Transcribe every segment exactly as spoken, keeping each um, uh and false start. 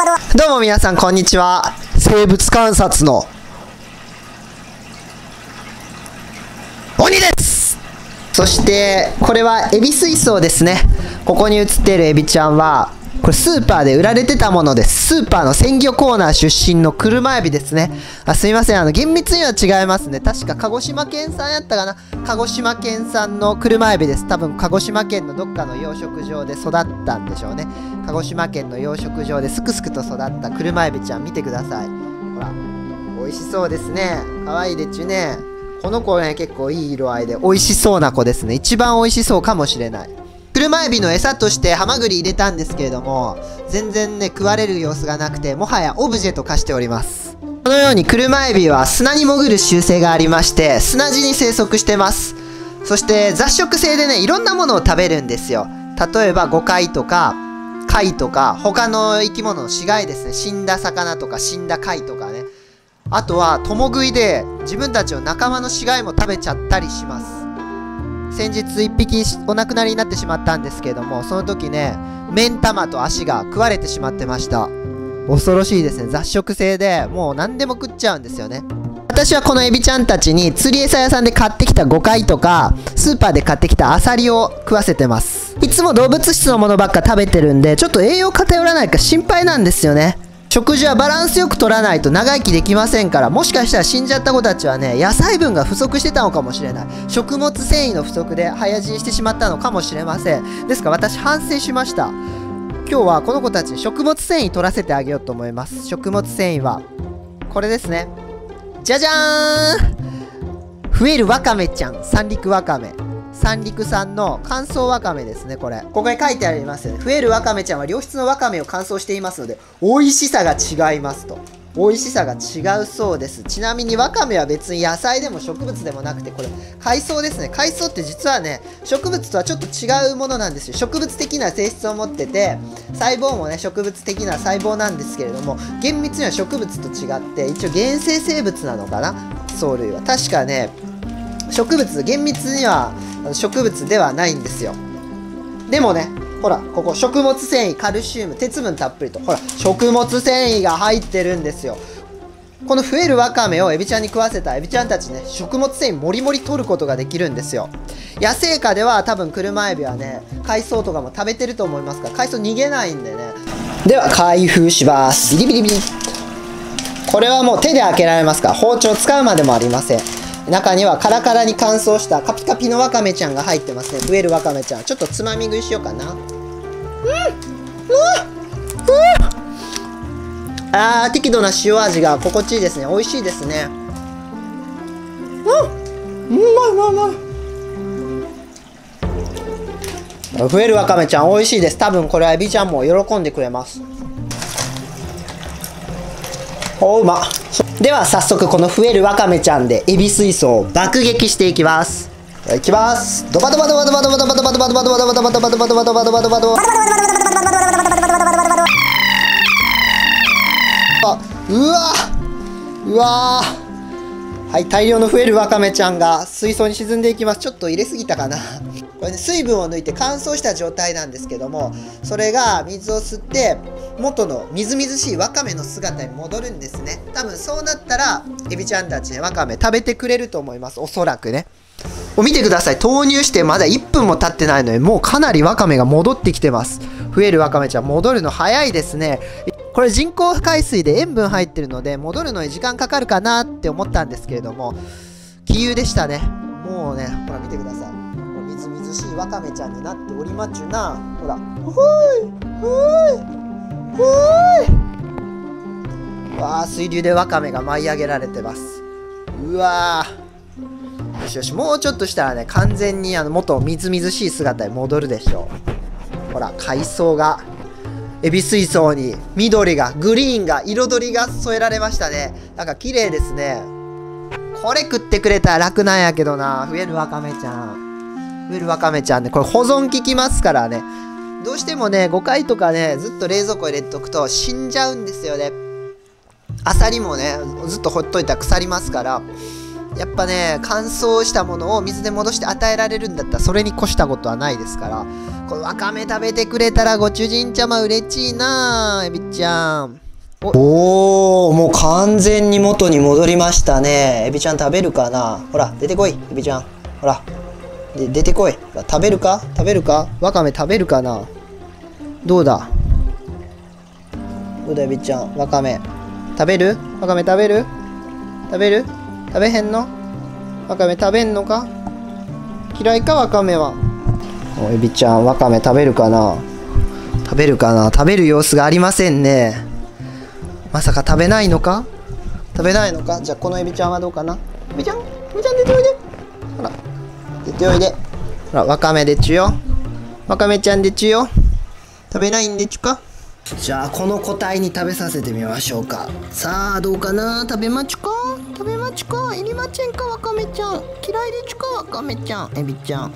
どうも皆さんこんにちは。生物観察の鬼です。そしてこれはエビ水槽ですね。ここに映っているエビちゃんはこれスーパーで売られてたものです。スーパーの鮮魚コーナー出身の車エビですね。あ、すいません、あの厳密には違いますね。確か鹿児島県産やったかな。鹿児島県産の車エビです。多分鹿児島県のどっかの養殖場で育ったんでしょうね。鹿児島県の養殖場ですくすくと育った車エビちゃん見てください。ほら美味しそうですね。かわいいでちゅね。この子ね結構いい色合いで美味しそうな子ですね。一番美味しそうかもしれない。車エビの餌としてハマグリ入れたんですけれども、全然ね食われる様子がなくて、もはやオブジェと化しております。このように車エビは砂に潜る習性がありまして、砂地に生息してます。そして雑食性でねいろんなものを食べるんですよ。例えばゴカイとか貝とか他の生き物の死骸ですね。死んだ魚とか死んだ貝とかね。あとは共食いで自分たちの仲間の死骸も食べちゃったりします。先日いっぴきお亡くなりになってしまったんですけれども、その時ね目ん玉と足が食われてしまってました。恐ろしいですね。雑食性でもう何でも食っちゃうんですよね。私はこのエビちゃんたちに釣り餌屋さんで買ってきたゴカイとかスーパーで買ってきたアサリを食わせてます。いつも動物質のものばっか食べてるんで、ちょっと栄養偏らないか心配なんですよね。食事はバランスよく取らないと長生きできませんから、もしかしたら死んじゃった子たちはね野菜分が不足してたのかもしれない。食物繊維の不足で早死にしてしまったのかもしれません。ですから私反省しました。今日はこの子たちに食物繊維取らせてあげようと思います。食物繊維はこれですね。じゃじゃーん、増えるわかめちゃん。三陸わかめ、三陸産の乾燥わかめですね。これここに書いてありますよね。増えるわかめちゃんは良質のわかめを乾燥していますので美味しさが違いますと。美味しさが違うそうです。ちなみにわかめは別に野菜でも植物でもなくて、これ海藻ですね。海藻って実はね植物とはちょっと違うものなんですよ。植物的な性質を持ってて、細胞もね植物的な細胞なんですけれども、厳密には植物と違って一応原生生物なのかな。藻類は確かね植物、厳密には植物ではないんですよ。でもねほらここ食物繊維、カルシウム、鉄分たっぷりと、ほら食物繊維が入ってるんですよ。この増えるわかめをエビちゃんに食わせたエビちゃんたちね、食物繊維もりもり取ることができるんですよ。野生下では多分車エビはね海藻とかも食べてると思いますから、海藻逃げないんでね。では開封します。ビリビリビリ。これはもう手で開けられますから包丁使うまでもありません。中にはカラカラに乾燥したカピカピのわかめちゃんが入ってますね。増えるわかめちゃん、ちょっとつまみ食いしようかな。うん、うわ、うん、あー適度な塩味が心地いいですね。美味しいですね。うん、うまいうまいうまい。増えるわかめちゃん美味しいです。多分これはエビちゃんも喜んでくれます。おうま。では早速この増えるわかめちゃんでエビ水槽を爆撃していきます。いきます。ドバドバドバドバドバドバドバドバドバドバドバドバドバドバドバドバドバドバドバド。うわうわ。はい、大量の増えるわかめちゃんが水槽に沈んでいきます。ちょっと入れすぎたかな。これね水分を抜いて乾燥した状態なんですけども、それが水を吸って元のみずみずしいわかめの姿に戻るんですね。多分そうなったらエビちゃんたちねわかめ食べてくれると思います。おそらくね。お見てください。投入してまだいっぷんも経ってないのにもうかなりわかめが戻ってきてます。増えるわかめちゃん戻るの早いですね。これ人工海水で塩分入ってるので戻るのに時間かかるかなって思ったんですけれども、杞憂でしたね。もうねほら見てください。みずみずしいわかめちゃんになっておりまちゅな。ほらほいほいほい。わあ水流でわかめが舞い上げられてます。うわー、よしよし、もうちょっとしたらね完全にあの元みずみずしい姿に戻るでしょう。ほら海藻がエビ水槽に緑がグリーンが彩りが添えられましたね。なんか綺麗ですね。これ食ってくれたら楽なんやけどな。増えるわかめちゃん、増えるわかめちゃんねこれ保存効きますからね。どうしてもねゴカイとかねずっと冷蔵庫入れとくと死んじゃうんですよね。アサリもねずっとほっといたら腐りますから、 やっぱね、乾燥したものを水で戻して与えられるんだったらそれに越したことはないですから、このわかめ食べてくれたらご主人ちゃま嬉しいなエビちゃん。おお、もう完全に元に戻りましたね。エビちゃん食べるかな。ほら出てこいエビちゃん、ほらで出てこい。食べるか食べるかわかめ食べるかな。どうだどうだエビちゃん、わかめ食べる。わかめ食べる食べる食べへんの。わかめ食べんのか。嫌いかわかめは。おエビちゃんわかめ食べるかな。食べるかな。食べる様子がありませんね。まさか食べないのか。食べないのか。じゃあこのエビちゃんはどうかな。エビちゃんエビちゃん出ておいで。ほら出ておいで。ほらわかめでちゅよ。わかめちゃんでちゅよ。食べないんでちゅか。じゃあこの個体に食べさせてみましょうか。さあどうかな。食べまちゅか食べまちゅか。いりまちんかわかめちゃん。嫌いでちゅかわかめちゃんエビちゃん。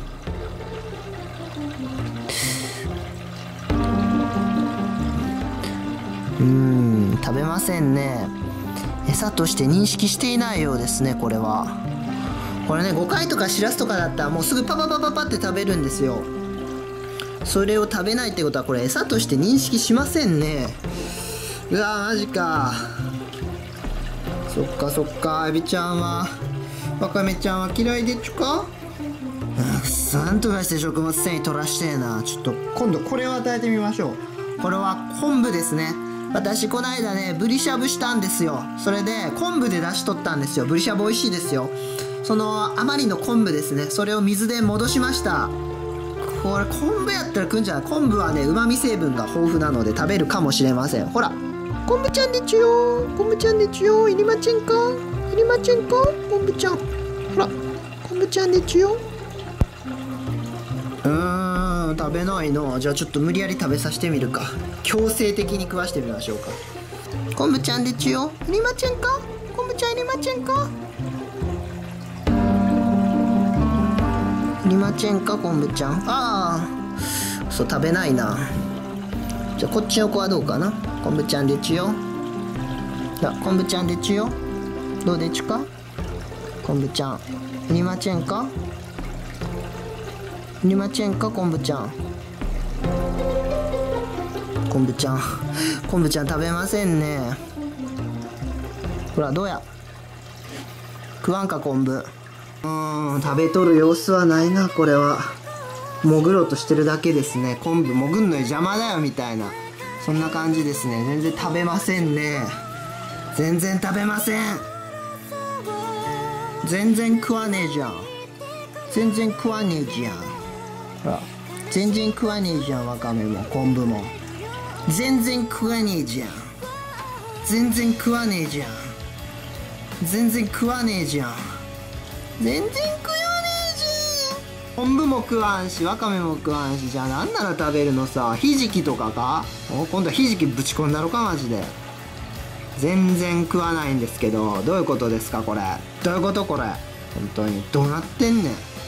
うーん食べませんね。餌として認識していないようですね。これはこれね、ゴカイとかシラスとかだったらもうすぐパパパパパって食べるんですよ。それを食べないってことはこれ餌として認識しませんね。うわーマジか。そっかそっか。エビちゃんはわかめちゃんは嫌いでちゅか。くそ、なんとかして食物繊維取らしてえな。ちょっと今度これを与えてみましょう。これは昆布ですね。私この間ねブリしゃぶしたんですよ。それで昆布で出しとったんですよ。ブリしゃぶ美味しいですよ。その余りの昆布ですね、それを水で戻しました。これ昆布やったら食うんじゃない。昆布はねうまみ成分が豊富なので食べるかもしれません。ほら昆布ちゃんでちゅよ。昆布ちゃんでちゅよ。いりまちんかいりまちんか昆布ちゃん。ほら昆布ちゃんでちゅよ。うーん食べないの。じゃあちょっと無理やり食べさせてみるか。強制的に食わしてみましょうか。昆布ちゃんでちゅよ。いりまちんか昆布ちゃんいりまちんかいりまちんか昆布ちゃん。ああそう食べないな。じゃあこっちの子はどうかな。昆布ちゃんでちゅよ。じゃあ昆布ちゃんでちゅよ。どうでちゅか昆布ちゃん。いりまちんかいりまちんか昆布ちゃん。昆布ちゃん昆布ちゃん食べませんね。ほらどうや食わんか昆布。うーん食べとる様子はないな。これは潜ろうとしてるだけですね。昆布潜んの邪魔だよみたいなそんな感じですね。全然食べませんね。全然食べません。全然食わねえじゃん。全然食わねえじゃん。ほら全然食わねえじゃん。わかめも昆布も全然食わねえじゃん。全然食わねえじゃん。全然食わねえじゃん。全然食わねえじゃん。昆布も食わんしわかめも食わんし、じゃあなんなら食べるのさ。ひじきとかか。お今度はひじきぶち込んだろかマジで。全然食わないんですけど、どういうことですかこれ。どういうことこれ。本当にどうなってんねん。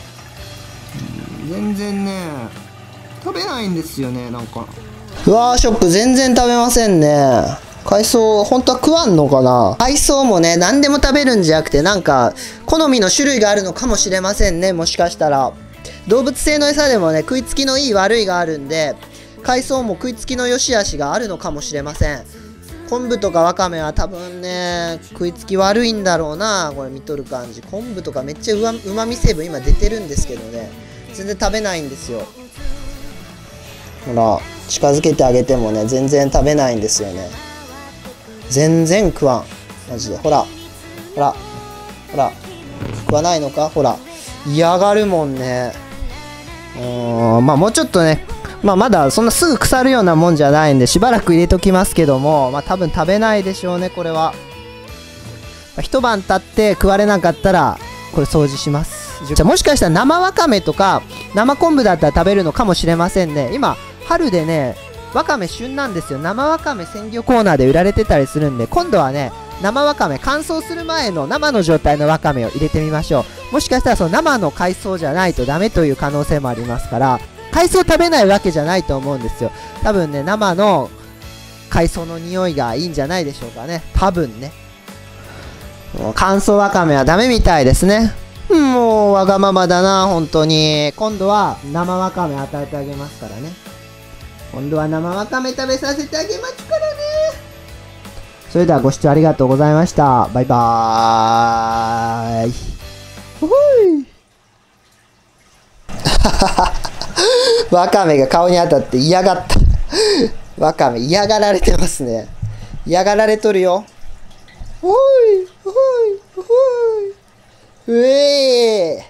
全然ね食べないんですよね。なんかうわーショック。全然食べませんね。海藻本当は食わんのかな。海藻もね何でも食べるんじゃなくて、なんか好みの種類があるのかもしれませんね。もしかしたら動物性の餌でもね食いつきのいい悪いがあるんで、海藻も食いつきの良し悪しがあるのかもしれません。昆布とかわかめは多分ね食いつき悪いんだろうな。これ見とる感じ昆布とかめっちゃうまみ成分今出てるんですけどね、全然食べないんですよ。ほら近づけてあげてもね全然食べないんですよね。全然食わんマジで。ほらほらほら食わないのか。ほら嫌がるもんね。うーんまあもうちょっとね、まあまだそんなすぐ腐るようなもんじゃないんでしばらく入れときますけども、まあ多分食べないでしょうねこれは。一晩経って食われなかったらこれ掃除します。じゃあもしかしたら生わかめとか生昆布だったら食べるのかもしれませんね。今春でねわかめ旬なんですよ。生わかめ鮮魚コーナーで売られてたりするんで、今度はね生わかめ乾燥する前の生の状態のわかめを入れてみましょう。もしかしたらその生の海藻じゃないとダメという可能性もありますから、海藻食べないわけじゃないと思うんですよ。多分ね生の海藻の匂いがいいんじゃないでしょうかね。多分ね。 もう乾燥わかめはダメみたいですね。もうわがままだな、本当に。今度は生わかめ与えてあげますからね。今度は生わかめ食べさせてあげますからね。それではご視聴ありがとうございました。バイバーイ。ほほい。わかめが顔に当たって嫌がった。わかめ嫌がられてますね。嫌がられとるよ。ほいほいほい。うえー